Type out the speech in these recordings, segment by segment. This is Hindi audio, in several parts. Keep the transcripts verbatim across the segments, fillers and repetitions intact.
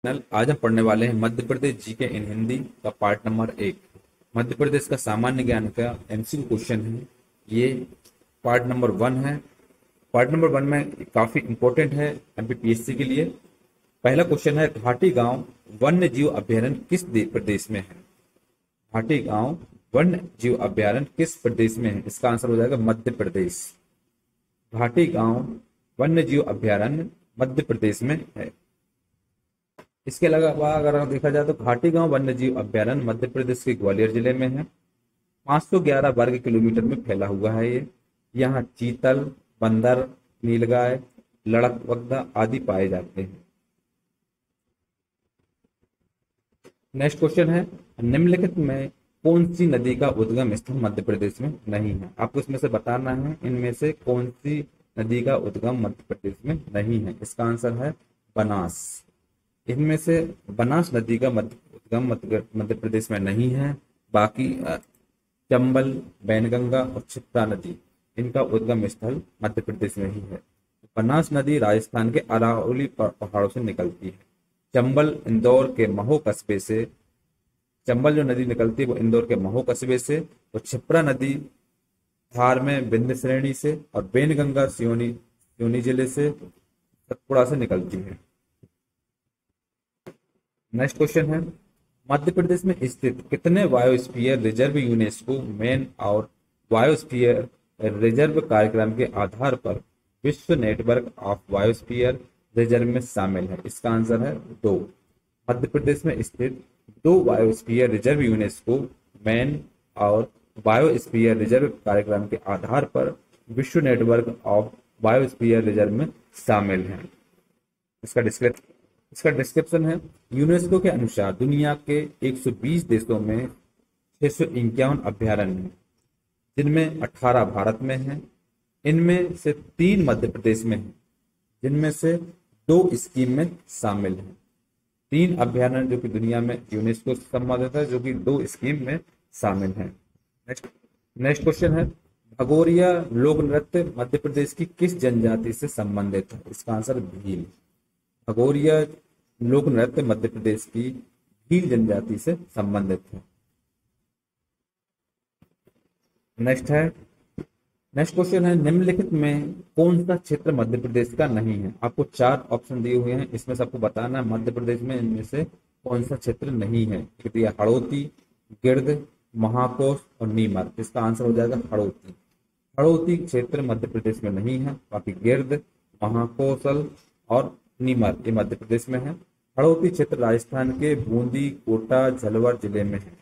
चैनल। आज हम पढ़ने वाले हैं मध्य प्रदेश जीके इन हिंदी का पार्ट नंबर एक। मध्य प्रदेश का सामान्य ज्ञान का एमसीक्यू क्वेश्चन है। ये पार्ट नंबर वन है। पार्ट नंबर वन में काफी इंपॉर्टेंट है एमपीपीएससी के लिए। पहला क्वेश्चन है, घाटी गांव वन्य जीव अभ्यारण्य किस दे- प्रदेश में है? घाटी गांव वन्य जीव अभ्यारण्य किस प्रदेश में है? इसका आंसर हो जाएगा मध्य प्रदेश। घाटी गांव वन्य जीव अभ्यारण्य मध्य प्रदेश में है। इसके अलावा अगर देखा जाए तो घाटी गांव वन्य जीव अभ्यारण्य मध्य प्रदेश के ग्वालियर जिले में है। पाँच सौ ग्यारह वर्ग किलोमीटर में फैला हुआ है ये। यहाँ चीतल, बंदर, नीलगाय, लड़कबग्घा आदि पाए जाते हैं। नेक्स्ट क्वेश्चन है, निम्नलिखित में कौन सी नदी का उद्गम स्थल मध्य प्रदेश में नहीं है? आपको इसमें से बताना है इनमें से कौन सी नदी का उद्गम मध्य प्रदेश में नहीं है। इसका आंसर है बनास। इनमें से बनास नदी का मध्य उद्गम मध्य मध्य प्रदेश में नहीं है। बाकी अ, चंबल, बैनगंगा और क्षिप्रा नदी, इनका उद्गम स्थल मध्य प्रदेश में ही है। बनास नदी राजस्थान के अरावली पहाड़ों से निकलती है। चंबल इंदौर के महू कस्बे से, चंबल जो नदी निकलती है वो इंदौर के महू कस्बे से, और क्षिप्रा नदी धार में विंध्य श्रेणी से, और बेनगंगा सिवनी सिवनी जिले से, सतपुड़ा से निकलती है। नेक्स्ट क्वेश्चन है, मध्य प्रदेश में स्थित कितने बायोस्फीयर रिजर्व यूनेस्को मेन और बायोस्फीयर रिजर्व कार्यक्रम के आधार पर विश्व नेटवर्क ऑफ बायोस्फीयर रिजर्व में शामिल है? इसका आंसर है दो। मध्य प्रदेश में स्थित दो बायोस्फीयर रिजर्व यूनेस्को मेन और बायोस्फीयर रिजर्व कार्यक्रम के आधार पर विश्व नेटवर्क ऑफ बायोस्फीयर रिजर्व में शामिल है। इसका डिस्क्रिप इसका डिस्क्रिप्शन है, यूनेस्को के अनुसार दुनिया के एक सौ बीस देशों में छह सौ इक्यावन अभ्यारण्य हैं, जिनमें अठारह भारत में हैं। इनमें से तीन मध्य प्रदेश में हैं, जिनमें से दो स्कीम में शामिल हैं। तीन अभ्यारण्य जो कि दुनिया में यूनेस्को से संबंधित है, जो कि दो स्कीम में शामिल हैं। नेक्स्ट नेक्स्ट क्वेश्चन है, भगोरिया लोक नृत्य मध्य प्रदेश की किस जनजाति से संबंधित है? इसका आंसर भील। भगोरिया लोक नृत्य मध्य प्रदेश की भील जनजाति से संबंधित है। नेक्स्ट है नेक्स्ट क्वेश्चन है, निम्नलिखित में कौन सा क्षेत्र मध्य प्रदेश का नहीं है? आपको चार ऑप्शन दिए हुए हैं, इसमें से आपको बताना है मध्य प्रदेश में इनमें से कौन सा क्षेत्र नहीं है। दिया हड़ौती, गिर्द, महाकोश और नीमर। इसका आंसर हो जाएगा हड़ौती। हड़ौती क्षेत्र मध्य प्रदेश में नहीं है। बाकी गिर्द, महाकोशल और नीमर ये मध्य प्रदेश में है। हड़ौती क्षेत्र राजस्थान के बूंदी, कोटा, झलवर जिले में है।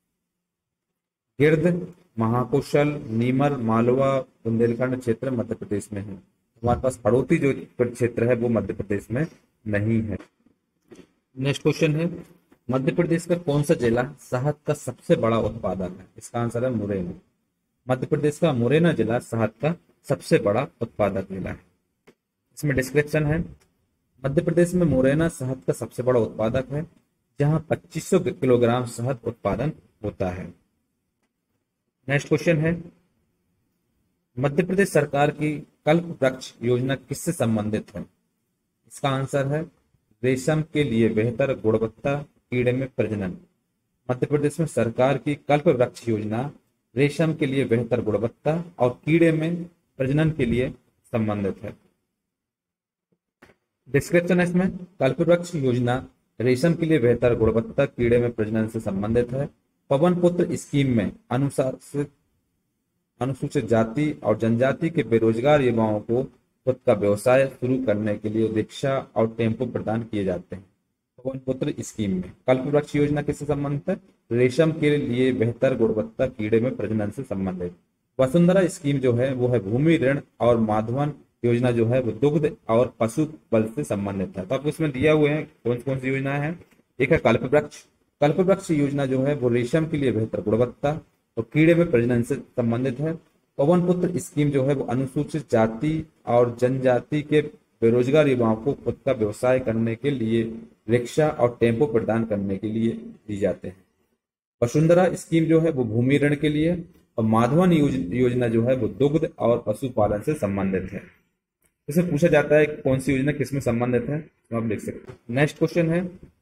गिर्द, महाकौशल, नीमर, मालवा, बुंदेलखंड क्षेत्र मध्य प्रदेश में है। हमारे पास हड़ौती जो क्षेत्र है वो मध्य प्रदेश में नहीं है। नेक्स्ट क्वेश्चन है, मध्य प्रदेश का कौन सा जिला शहद का सबसे बड़ा उत्पादक है? इसका आंसर है मुरैना। मध्य प्रदेश का मुरैना जिला शहद का सबसे बड़ा उत्पादक जिला है। इसमें डिस्क्रिप्शन है, मध्य प्रदेश में मुरैना शहद का सबसे बड़ा उत्पादक है, जहां पच्चीस सौ किलोग्राम शहद उत्पादन होता है। नेक्स्ट क्वेश्चन है, मध्य प्रदेश सरकार की कल्प वृक्ष योजना किससे संबंधित है? इसका आंसर है रेशम के लिए बेहतर गुणवत्ता कीड़े में प्रजनन। मध्य प्रदेश में सरकार की कल्प वृक्ष योजना रेशम के लिए बेहतर गुणवत्ता और कीड़े में प्रजनन के लिए संबंधित है। डिस्क्रिप्शन है इसमें, कल्पवृक्ष योजना रेशम के लिए बेहतर गुणवत्ता कीड़े में प्रजनन से संबंधित है। पवन पुत्र स्कीम में अनुसूचित अनुसूचित जाति और जनजाति के बेरोजगार युवाओं को खुद का व्यवसाय शुरू करने के लिए रिक्शा और टेम्पो प्रदान किए जाते हैं। पवन पुत्र स्कीम में कल्पवृक्ष योजना किससे संबंधित है? रेशम के लिए बेहतर गुणवत्ता कीड़े में प्रजनन से संबंधित। वसुंधरा स्कीम जो है वो है भूमि ऋण, और माधवन योजना जो है वो दुग्ध और पशु बल से संबंधित है। तो आपको इसमें दिया हुए हैं कौन कौन सी योजना है। एक है कल्पवृक्ष। कल्पवृक्ष योजना जो है वो रेशम के लिए बेहतर गुणवत्ता और कीड़े में प्रजनन से संबंधित है। पवन पुत्र स्कीम जो है वो अनुसूचित जाति और जनजाति के बेरोजगार युवाओं को खुद का व्यवसाय करने के लिए रिक्शा और टेम्पो प्रदान करने के लिए दी जाते हैं। वसुंधरा स्कीम जो है वो भूमि ऋण के लिए, और माधवन योजना जो है वो दुग्ध और पशुपालन से संबंधित है। इसमें पूछा जाता है कौन सी योजना किसमें संबंधित है, तो आप देख सकते हैं। नेक्स्ट क्वेश्चन है,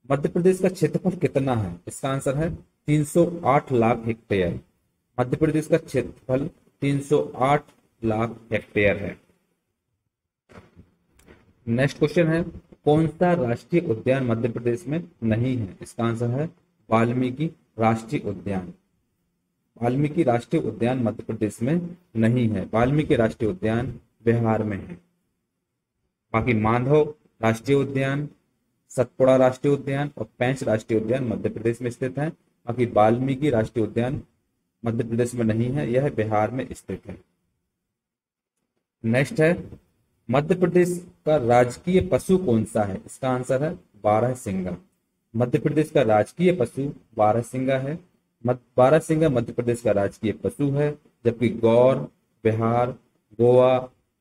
मध्य प्रदेश का क्षेत्रफल कितना है? इसका आंसर है तीन सौ आठ लाख हेक्टेयर। मध्य प्रदेश का क्षेत्रफल तीन सौ आठ लाख हेक्टेयर है। नेक्स्ट क्वेश्चन है, कौन सा राष्ट्रीय उद्यान मध्य प्रदेश में नहीं है? इसका आंसर है वाल्मीकि राष्ट्रीय उद्यान। वाल्मीकि राष्ट्रीय उद्यान मध्य प्रदेश में नहीं है। वाल्मीकि राष्ट्रीय उद्यान बिहार में है। बाकी माधव राष्ट्रीय उद्यान, सतपुड़ा राष्ट्रीय उद्यान और पेंच राष्ट्रीय उद्यान मध्य प्रदेश में स्थित है। बाकी वाल्मीकि राष्ट्रीय उद्यान मध्य प्रदेश में नहीं है, यह बिहार में स्थित है। नेक्स्ट है, मध्य प्रदेश का राजकीय पशु कौन सा है? इसका आंसर है बारहसिंगा। मध्य प्रदेश का राजकीय पशु बारहसिंगा है। बारहसिंगा मध्य प्रदेश का राजकीय पशु है, जबकि गौर बिहार, गोवा,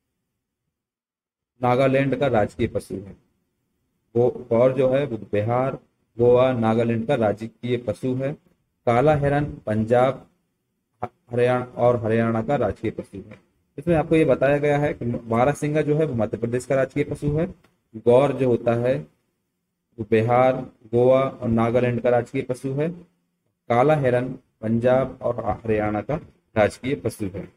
नागालैंड का राजकीय पशु है। गौर जो है वो बिहार, गोवा, नागालैंड का राजकीय पशु है। काला हिरन पंजाब, हरियाणा और हरियाणा का राजकीय पशु है। इसमें आपको ये बताया गया है कि बारहसिंगा जो है वो मध्य प्रदेश का राजकीय पशु है। गौर जो होता है वो बिहार, गोवा और नागालैंड का राजकीय पशु है। काला हिरन पंजाब और हरियाणा का राजकीय पशु है।